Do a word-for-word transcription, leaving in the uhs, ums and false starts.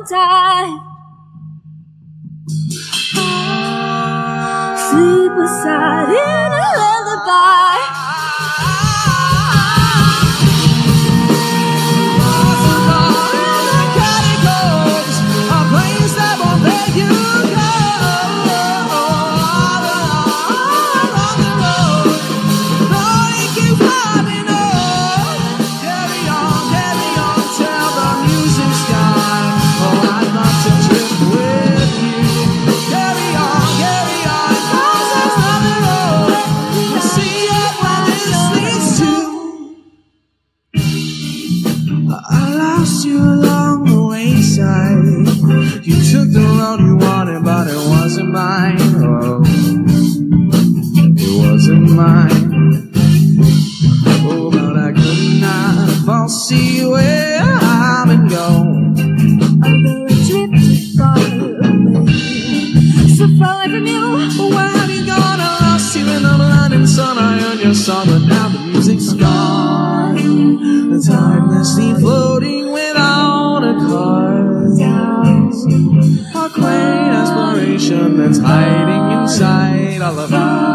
time. Sleep beside in a lullaby. I lost you along the wayside. You took the road you wanted, but it wasn't mine. Oh, it wasn't mine. Oh, but I could not foresee where I've been going. Although I drifted far away, so far from you. Where have you gone? I lost you in the blinding sun. I heard your song, but now the music's gone. The timelessly floating without a cause. A quaint aspiration that's hiding inside all of us.